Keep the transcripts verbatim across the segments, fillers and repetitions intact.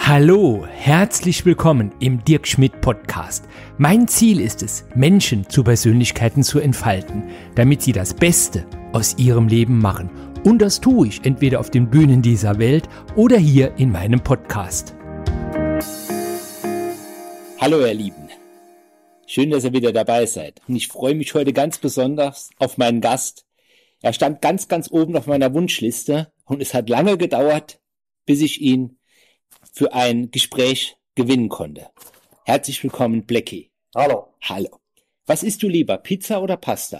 Hallo, herzlich willkommen im Dirk Schmidt Podcast. Mein Ziel ist es, Menschen zu Persönlichkeiten zu entfalten, damit sie das Beste aus ihrem Leben machen. Und das tue ich entweder auf den Bühnen dieser Welt oder hier in meinem Podcast. Hallo ihr Lieben, schön, dass ihr wieder dabei seid. Und ich freue mich heute ganz besonders auf meinen Gast. Er stand ganz, ganz oben auf meiner Wunschliste und es hat lange gedauert, bis ich ihn für ein Gespräch gewinnen konnte. Herzlich willkommen, Blackie. Hallo. Hallo. Was isst du lieber, Pizza oder Pasta?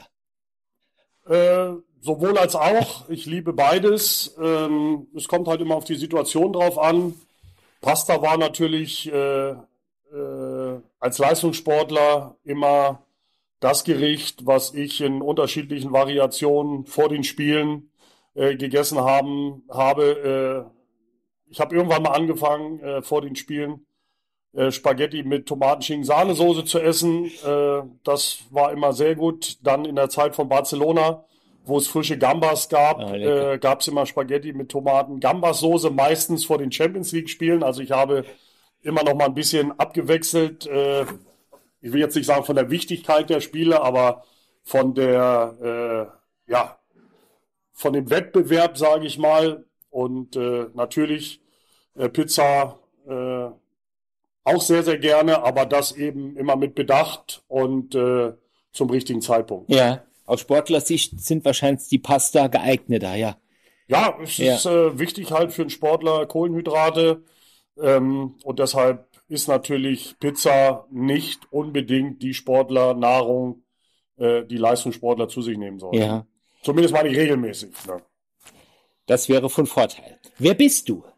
Äh, sowohl als auch. Ich liebe beides. Ähm, es kommt halt immer auf die Situation drauf an. Pasta war natürlich äh, äh, als Leistungssportler immer das Gericht, was ich in unterschiedlichen Variationen vor den Spielen äh, gegessen haben, habe. Äh, ich habe irgendwann mal angefangen, äh, vor den Spielen äh, Spaghetti mit Tomaten-Schinken-Sahnesoße zu essen. Äh, das war immer sehr gut. Dann in der Zeit von Barcelona, wo es frische Gambas gab, Ah, äh, gab es immer Spaghetti mit Tomaten-Gambas-Soße, meistens vor den Champions-League-Spielen. Also ich habe immer noch mal ein bisschen abgewechselt. Äh, ich will jetzt nicht sagen von der Wichtigkeit der Spiele, aber von der, äh, ja, von dem Wettbewerb, sage ich mal. Und äh, natürlich äh, Pizza äh, auch sehr, sehr gerne, aber das eben immer mit Bedacht und äh, zum richtigen Zeitpunkt. Ja, aus Sportlersicht sind wahrscheinlich die Pasta geeigneter, ja. Ja, es Ja. ist äh, wichtig halt für einen Sportler Kohlenhydrate ähm, und deshalb ist natürlich Pizza nicht unbedingt die Sportlernahrung, äh, die Leistungssportler zu sich nehmen sollen. Ja, Zumindest mal nicht regelmäßig. Ne? das wäre von Vorteil. Wer bist du?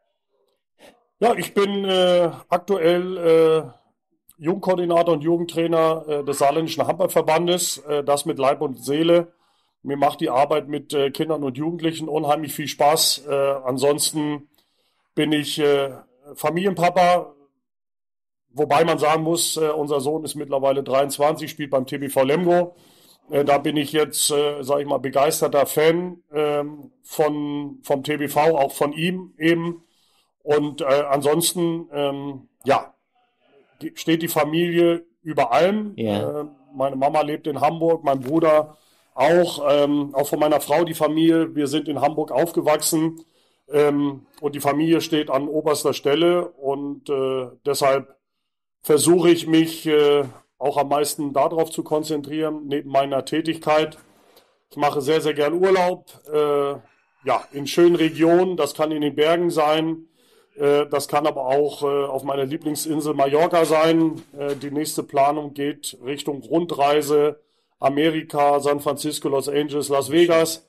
Ja, ich bin äh, aktuell äh, Jugendkoordinator und Jugendtrainer äh, des Saarländischen Handballverbandes, äh, das mit Leib und Seele. Mir macht die Arbeit mit äh, Kindern und Jugendlichen unheimlich viel Spaß. Äh, ansonsten bin ich äh, Familienpapa, wobei man sagen muss, äh, unser Sohn ist mittlerweile dreiundzwanzig, spielt beim T B V Lemgo. Äh, da bin ich jetzt, äh, sage ich mal, begeisterter Fan ähm, von, vom T B V, auch von ihm eben. Und äh, ansonsten, ähm, ja, die, steht die Familie über allem. Ja. Äh, meine Mama lebt in Hamburg, mein Bruder auch, ähm, auch von meiner Frau die Familie. Wir sind in Hamburg aufgewachsen ähm, und die Familie steht an oberster Stelle. Und äh, deshalb versuche ich mich äh, auch am meisten darauf zu konzentrieren, neben meiner Tätigkeit. Ich mache sehr, sehr gern Urlaub, äh, ja, in schönen Regionen. Das kann in den Bergen sein. Das kann aber auch auf meiner Lieblingsinsel Mallorca sein. Die nächste Planung geht Richtung Rundreise, Amerika, San Francisco, Los Angeles, Las Vegas.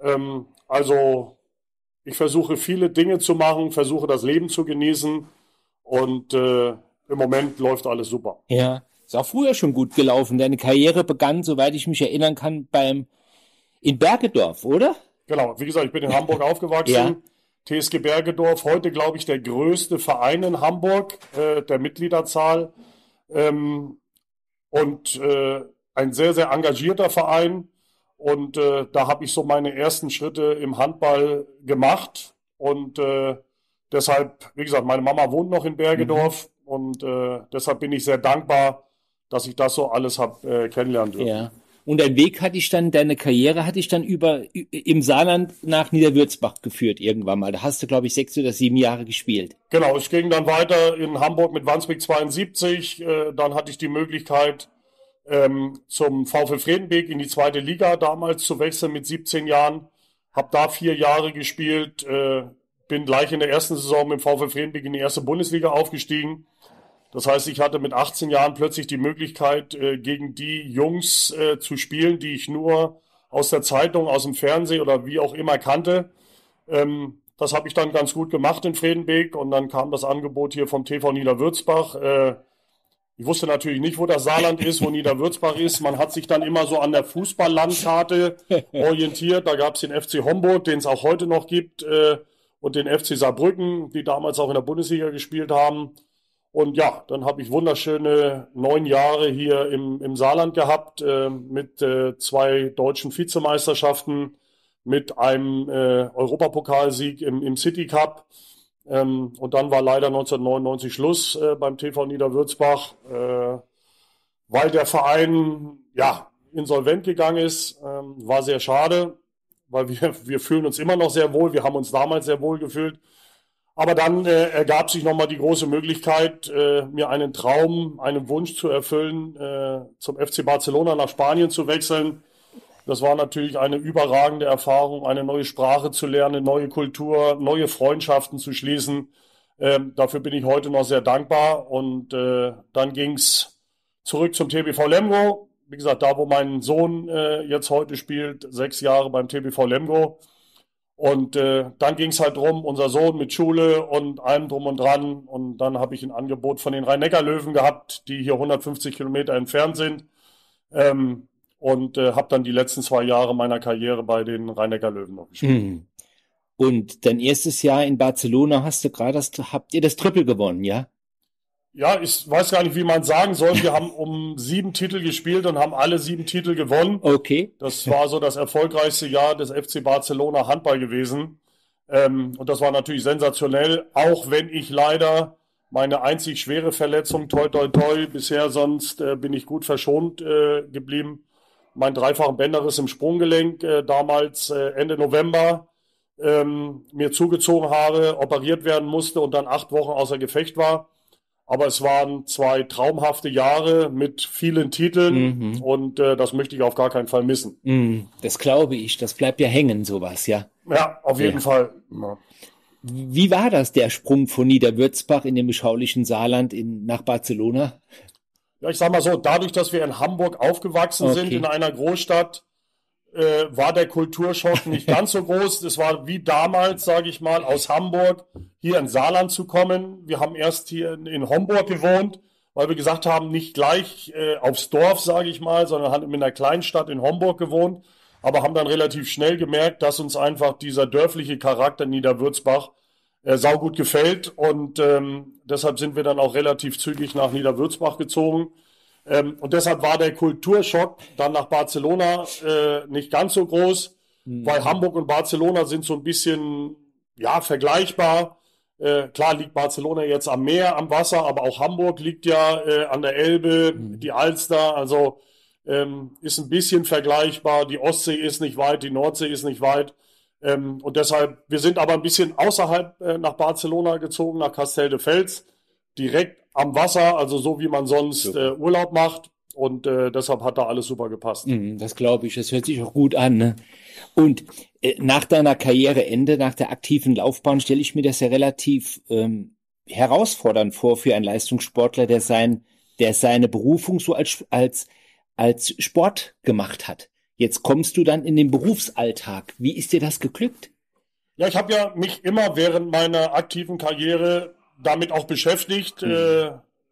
Also ich versuche viele Dinge zu machen, versuche das Leben zu genießen und äh, im Moment läuft alles super. Ja, ist auch früher schon gut gelaufen. Deine Karriere begann, soweit ich mich erinnern kann, beim in Bergedorf, oder? Genau, wie gesagt, ich bin in Hamburg aufgewachsen. Ja. T S G Bergedorf, heute glaube ich der größte Verein in Hamburg, äh, der Mitgliederzahl ähm, und äh, ein sehr, sehr engagierter Verein und äh, da habe ich so meine ersten Schritte im Handball gemacht und äh, deshalb, wie gesagt, meine Mama wohnt noch in Bergedorf mhm. und äh, deshalb bin ich sehr dankbar, dass ich das so alles habe äh, kennenlernen dürfen. Ja. Und dein Weg hatte ich dann, deine Karriere hatte ich dann über im Saarland nach Niederwürzbach geführt irgendwann mal. Da hast du, glaube ich, sechs oder sieben Jahre gespielt. Genau, ich ging dann weiter in Hamburg mit Wandsbek zweiundsiebzig. Äh, dann hatte ich die Möglichkeit, ähm, zum VfL Fredenbeek in die zweite Liga damals zu wechseln mit siebzehn Jahren. Hab da vier Jahre gespielt, äh, bin gleich in der ersten Saison mit dem VfL Fredenbeek in die erste Bundesliga aufgestiegen. Das heißt, ich hatte mit achtzehn Jahren plötzlich die Möglichkeit, äh, gegen die Jungs äh, zu spielen, die ich nur aus der Zeitung, aus dem Fernsehen oder wie auch immer kannte. Ähm, das habe ich dann ganz gut gemacht in Fredenbeek und dann kam das Angebot hier vom T V Niederwürzbach. Äh, ich wusste natürlich nicht, wo das Saarland ist, wo Niederwürzbach ist. Man hat sich dann immer so an der Fußballlandkarte orientiert. Da gab es den F C Homburg, den es auch heute noch gibt, äh, und den F C Saarbrücken, die damals auch in der Bundesliga gespielt haben. Und ja, dann habe ich wunderschöne neun Jahre hier im, im Saarland gehabt, äh, mit äh, zwei deutschen Vizemeisterschaften, mit einem äh, Europapokalsieg im, im City Cup. Ähm, und dann war leider neunzehnhundertneunundneunzig Schluss äh, beim T V Niederwürzbach, äh, weil der Verein ja insolvent gegangen ist. Ähm, war sehr schade, weil wir, wir fühlen uns immer noch sehr wohl. Wir haben uns damals sehr wohl gefühlt. Aber dann äh, ergab sich nochmal die große Möglichkeit, äh, mir einen Traum, einen Wunsch zu erfüllen, äh, zum F C Barcelona nach Spanien zu wechseln. Das war natürlich eine überragende Erfahrung, eine neue Sprache zu lernen, neue Kultur, neue Freundschaften zu schließen. Ähm, dafür bin ich heute noch sehr dankbar. Und äh, dann ging's zurück zum T B V Lemgo. Wie gesagt, da wo mein Sohn äh, jetzt heute spielt, sechs Jahre beim T B V Lemgo. Und äh, dann ging's halt drum, unser Sohn mit Schule und allem drum und dran. Und dann habe ich ein Angebot von den Rhein-Neckar-Löwen gehabt, die hier hundertfünfzig Kilometer entfernt sind. Ähm, und äh, habe dann die letzten zwei Jahre meiner Karriere bei den Rhein-Neckar-Löwen noch gespielt. Hm. Und dein erstes Jahr in Barcelona hast du gerade, das, habt ihr das Triple gewonnen, ja? Ja, ich weiß gar nicht, wie man sagen soll. Wir haben um sieben Titel gespielt und haben alle sieben Titel gewonnen. Okay. Das war so das erfolgreichste Jahr des F C Barcelona Handball gewesen. Ähm, und das war natürlich sensationell, auch wenn ich leider meine einzig schwere Verletzung, toi toi toi, bisher sonst äh, bin ich gut verschont äh, geblieben. Mein dreifachen Bänderriss im Sprunggelenk äh, damals äh, Ende November ähm, mir zugezogen habe, operiert werden musste und dann acht Wochen außer Gefecht war. Aber es waren zwei traumhafte Jahre mit vielen Titeln Mhm. und äh, das möchte ich auf gar keinen Fall missen. Hm, das glaube ich, das bleibt ja hängen, sowas, ja. Ja, auf jeden Ja. Fall. Ja. Wie war das, der Sprung von Niederwürzbach in dem beschaulichen Saarland in, nach Barcelona? Ja, ich sag mal so, dadurch, dass wir in Hamburg aufgewachsen Okay. sind, in einer Großstadt, äh, war der Kulturschock nicht ganz so groß. Es war wie damals, sage ich mal, aus Hamburg hier ins Saarland zu kommen. Wir haben erst hier in, in Homburg gewohnt, weil wir gesagt haben, nicht gleich äh, aufs Dorf, sage ich mal, sondern haben in einer Kleinstadt in Homburg gewohnt, aber haben dann relativ schnell gemerkt, dass uns einfach dieser dörfliche Charakter Niederwürzbach äh, saugut gefällt und ähm, deshalb sind wir dann auch relativ zügig nach Niederwürzbach gezogen. Ähm, und deshalb war der Kulturschock dann nach Barcelona äh, nicht ganz so groß, weil Hamburg und Barcelona sind so ein bisschen ja vergleichbar. Äh, klar liegt Barcelona jetzt am Meer, am Wasser, aber auch Hamburg liegt ja äh, an der Elbe, die Alster, also ähm, ist ein bisschen vergleichbar. Die Ostsee ist nicht weit, die Nordsee ist nicht weit. Ähm, und deshalb, wir sind aber ein bisschen außerhalb äh, nach Barcelona gezogen, nach Castelldefels, direkt am Wasser, also so wie man sonst äh, Urlaub macht. Und äh, deshalb hat da alles super gepasst. Hm, das glaube ich, das hört sich auch gut an, ne? Und äh, nach deiner Karriereende, nach der aktiven Laufbahn, stelle ich mir das ja relativ ähm, herausfordernd vor für einen Leistungssportler, der sein, der seine Berufung so als, als, als Sport gemacht hat. Jetzt kommst du dann in den Berufsalltag. Wie ist dir das geglückt? Ja, ich habe ja mich immer während meiner aktiven Karriere damit auch beschäftigt. Mhm. Äh,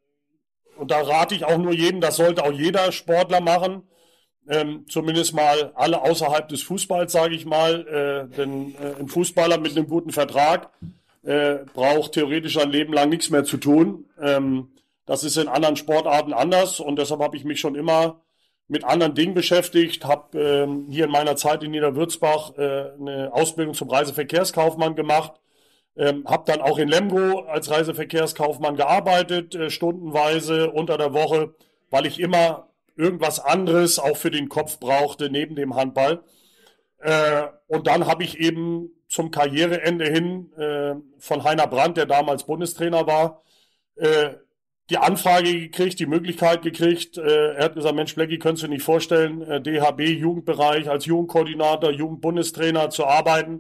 und da rate ich auch nur jedem, das sollte auch jeder Sportler machen. Ähm, zumindest mal alle außerhalb des Fußballs, sage ich mal. Äh, denn äh, ein Fußballer mit einem guten Vertrag äh, braucht theoretisch ein Leben lang nichts mehr zu tun. Ähm, das ist in anderen Sportarten anders und deshalb habe ich mich schon immer mit anderen Dingen beschäftigt, habe ähm, hier in meiner Zeit in Niederwürzbach äh, eine Ausbildung zum Reiseverkehrskaufmann gemacht, ähm, habe dann auch in Lemgo als Reiseverkehrskaufmann gearbeitet, äh, stundenweise unter der Woche, weil ich immer irgendwas anderes auch für den Kopf brauchte neben dem Handball. Äh, und dann habe ich eben zum Karriereende hin äh, von Heiner Brandt, der damals Bundestrainer war, äh, die Anfrage gekriegt, die Möglichkeit gekriegt. Äh, er hat gesagt, Mensch, Blackie, könntest du dir nicht vorstellen, äh, D H B-Jugendbereich als Jugendkoordinator, Jugendbundestrainer zu arbeiten.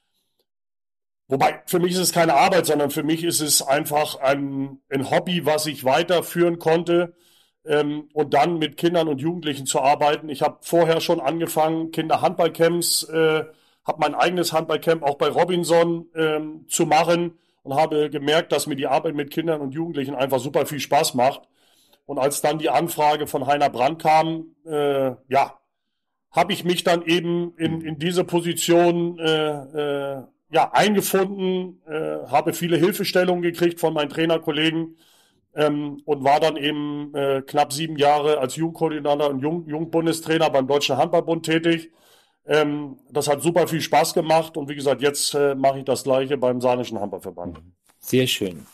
Wobei, für mich ist es keine Arbeit, sondern für mich ist es einfach ein, ein Hobby, was ich weiterführen konnte ähm, und dann mit Kindern und Jugendlichen zu arbeiten. Ich habe vorher schon angefangen, Kinderhandballcamps, äh, habe mein eigenes Handballcamp auch bei Robinson ähm, zu machen und habe gemerkt, dass mir die Arbeit mit Kindern und Jugendlichen einfach super viel Spaß macht. Und als dann die Anfrage von Heiner Brandt kam, äh, ja, habe ich mich dann eben in, in diese Position äh, äh, ja, eingefunden, äh, habe viele Hilfestellungen gekriegt von meinen Trainerkollegen ähm, und war dann eben äh, knapp sieben Jahre als Jugendkoordinator und Jugend- Jugendbundestrainer beim Deutschen Handballbund tätig. Ähm, das hat super viel Spaß gemacht und wie gesagt, jetzt äh, mache ich das Gleiche beim Saarländischen Handballverband. Sehr schön.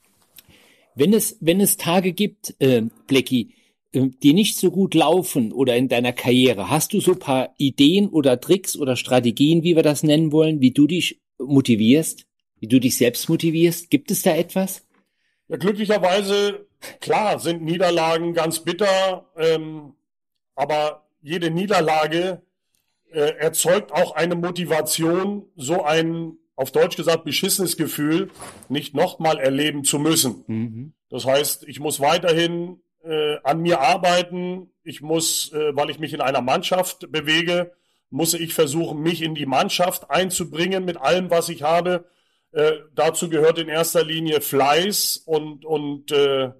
Wenn es, wenn es Tage gibt, äh, Blecki, äh, die nicht so gut laufen oder in deiner Karriere, hast du so ein paar Ideen oder Tricks oder Strategien, wie wir das nennen wollen, wie du dich motivierst, wie du dich selbst motivierst? Gibt es da etwas? Ja, glücklicherweise, klar, sind Niederlagen ganz bitter, ähm, aber jede Niederlage äh, erzeugt auch eine Motivation, so ein, auf Deutsch gesagt, beschissenes Gefühl nicht nochmal erleben zu müssen. Mhm. Das heißt, ich muss weiterhin äh, an mir arbeiten. Ich muss, äh, weil ich mich in einer Mannschaft bewege, muss ich versuchen, mich in die Mannschaft einzubringen mit allem, was ich habe. Äh, dazu gehört in erster Linie Fleiß und, und äh,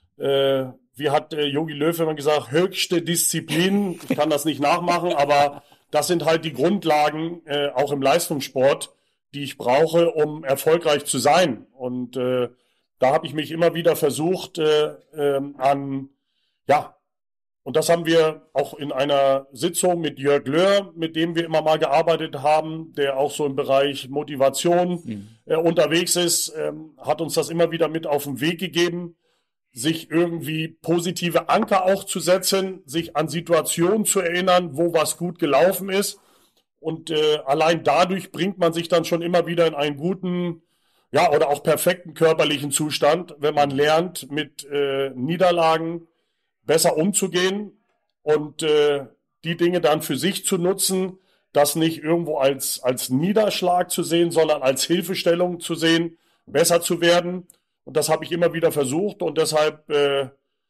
äh, wie hat äh, Jogi Löw immer gesagt, höchste Disziplin. Ich kann das nicht nachmachen, aber das sind halt die Grundlagen, äh, auch im Leistungssport, die ich brauche, um erfolgreich zu sein. Und äh, da habe ich mich immer wieder versucht, äh, äh, an, ja, und das haben wir auch in einer Sitzung mit Jörg Löhr, mit dem wir immer mal gearbeitet haben, der auch so im Bereich Motivation mhm. äh, unterwegs ist, äh, hat uns das immer wieder mit auf den Weg gegeben, sich irgendwie positive Anker auch zu setzen, sich an Situationen zu erinnern, wo was gut gelaufen ist. Und äh, allein dadurch bringt man sich dann schon immer wieder in einen guten, ja, oder auch perfekten körperlichen Zustand, wenn man lernt, mit äh, Niederlagen besser umzugehen und äh, die Dinge dann für sich zu nutzen, das nicht irgendwo als, als Niederschlag zu sehen, sondern als Hilfestellung zu sehen, besser zu werden. Und das habe ich immer wieder versucht und deshalb äh,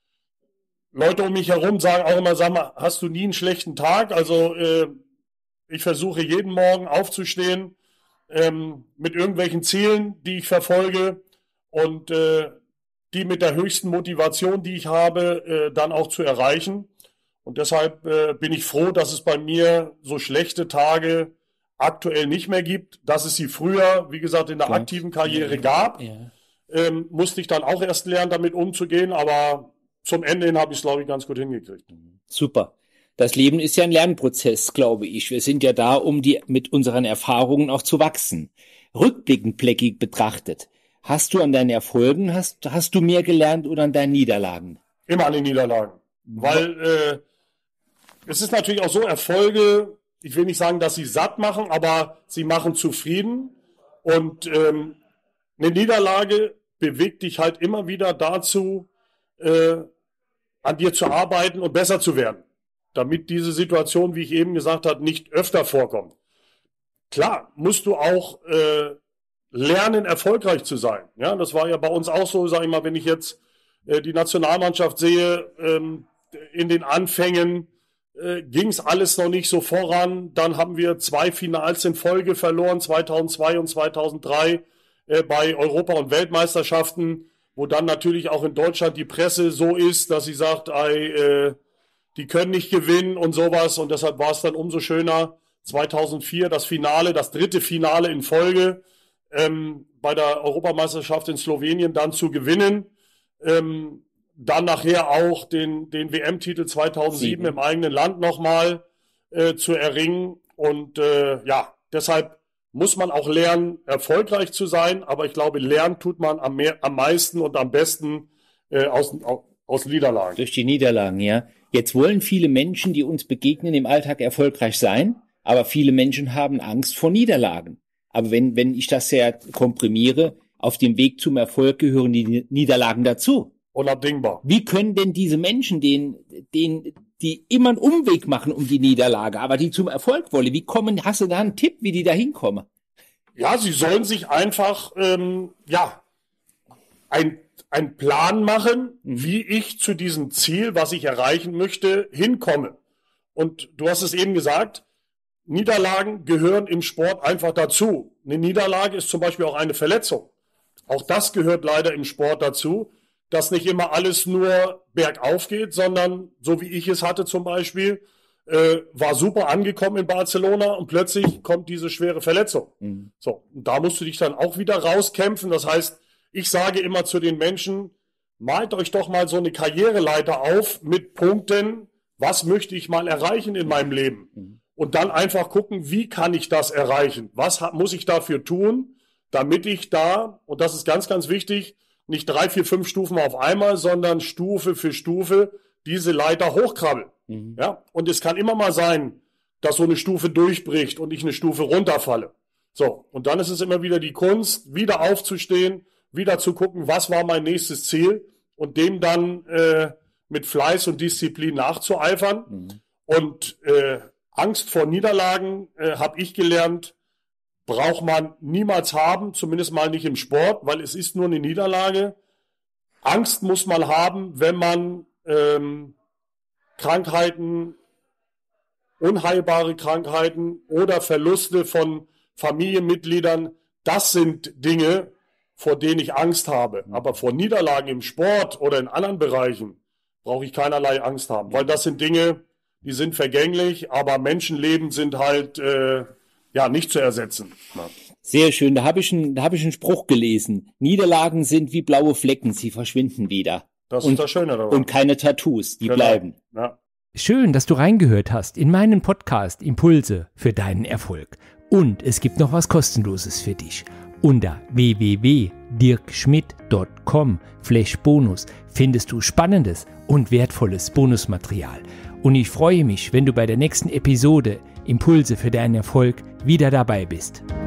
Leute um mich herum sagen auch immer, sag mal, hast du nie einen schlechten Tag? Also äh, ich versuche jeden Morgen aufzustehen ähm, mit irgendwelchen Zielen, die ich verfolge und äh, die mit der höchsten Motivation, die ich habe, äh, dann auch zu erreichen. Und deshalb äh, bin ich froh, dass es bei mir so schlechte Tage aktuell nicht mehr gibt, dass es sie früher, wie gesagt, in der Klar. aktiven Karriere gab. Ja. Ähm, musste ich dann auch erst lernen, damit umzugehen, aber zum Ende hin habe ich es, glaube ich, ganz gut hingekriegt. Super. Das Leben ist ja ein Lernprozess, glaube ich. Wir sind ja da, um die mit unseren Erfahrungen auch zu wachsen. Rückblickend, Blecki, betrachtet, hast du an deinen Erfolgen, hast, hast du mehr gelernt oder an deinen Niederlagen? Immer an den Niederlagen. Weil äh, es ist natürlich auch so, Erfolge, ich will nicht sagen, dass sie satt machen, aber sie machen zufrieden. Und ähm, eine Niederlage bewegt dich halt immer wieder dazu, äh, an dir zu arbeiten und besser zu werden, damit diese Situation, wie ich eben gesagt habe, nicht öfter vorkommt. Klar, musst du auch äh, lernen, erfolgreich zu sein. Ja, das war ja bei uns auch so, sag ich mal, wenn ich jetzt äh, die Nationalmannschaft sehe, ähm, in den Anfängen äh, ging es alles noch nicht so voran. Dann haben wir zwei Finals in Folge verloren, zweitausendzwei und zweitausenddrei äh, bei Europa- und Weltmeisterschaften, wo dann natürlich auch in Deutschland die Presse so ist, dass sie sagt, ey, äh, die können nicht gewinnen und sowas. Und deshalb war es dann umso schöner, zweitausendvier das Finale, das dritte Finale in Folge ähm, bei der Europameisterschaft in Slowenien dann zu gewinnen. Ähm, dann nachher auch den, den W M-Titel zweitausendsieben Sieben. Im eigenen Land nochmal äh, zu erringen. Und äh, ja, deshalb muss man auch lernen, erfolgreich zu sein. Aber ich glaube, lernen tut man am, mehr, am meisten und am besten äh, aus, aus Niederlagen. Durch die Niederlagen, ja. Jetzt wollen viele Menschen, die uns begegnen, im Alltag erfolgreich sein. Aber viele Menschen haben Angst vor Niederlagen. Aber wenn, wenn ich das sehr komprimiere, auf dem Weg zum Erfolg gehören die Niederlagen dazu. Unabdingbar. Wie können denn diese Menschen, denen, denen, die immer einen Umweg machen um die Niederlage, aber die zum Erfolg wollen, wie kommen, hast du da einen Tipp, wie die da hinkommen? Ja, sie sollen sich einfach, ähm, ja, ein, ein Plan machen, wie ich zu diesem Ziel, was ich erreichen möchte, hinkomme. Und du hast es eben gesagt, Niederlagen gehören im Sport einfach dazu. Eine Niederlage ist zum Beispiel auch eine Verletzung. Auch das gehört leider im Sport dazu, dass nicht immer alles nur bergauf geht, sondern so wie ich es hatte zum Beispiel, äh, war super angekommen in Barcelona und plötzlich kommt diese schwere Verletzung. Mhm. So, und da musst du dich dann auch wieder rauskämpfen. Das heißt, ich sage immer zu den Menschen, malt euch doch mal so eine Karriereleiter auf mit Punkten, was möchte ich mal erreichen in meinem Leben? Mhm. Und dann einfach gucken, wie kann ich das erreichen? Was muss ich dafür tun, damit ich da, und das ist ganz, ganz wichtig, nicht drei, vier, fünf Stufen auf einmal, sondern Stufe für Stufe diese Leiter hochkrabbel. Mhm. Ja? Und es kann immer mal sein, dass so eine Stufe durchbricht und ich eine Stufe runterfalle. So, und dann ist es immer wieder die Kunst, wieder aufzustehen, wieder zu gucken, was war mein nächstes Ziel und dem dann äh, mit Fleiß und Disziplin nachzueifern. Mhm. Und äh, Angst vor Niederlagen, äh, habe ich gelernt, braucht man niemals haben, zumindest mal nicht im Sport, weil es ist nur eine Niederlage. Angst muss man haben, wenn man ähm, Krankheiten, unheilbare Krankheiten oder Verluste von Familienmitgliedern, das sind Dinge, vor denen ich Angst habe. Aber vor Niederlagen im Sport oder in anderen Bereichen brauche ich keinerlei Angst haben, weil das sind Dinge, die sind vergänglich, aber Menschenleben sind halt äh, ja nicht zu ersetzen. Ja. Sehr schön, da habe ich, ein, da hab ich einen Spruch gelesen. Niederlagen sind wie blaue Flecken, sie verschwinden wieder. Das und, ist das Schöne daran. Und keine Tattoos, die genau. bleiben. Ja. Schön, dass du reingehört hast in meinen Podcast Impulse für deinen Erfolg. Und es gibt noch was Kostenloses für dich. Unter w w w punkt dirk schmidt punkt com slash bonus findest du spannendes und wertvolles Bonusmaterial. Und ich freue mich, wenn du bei der nächsten Episode Impulse für deinen Erfolg wieder dabei bist.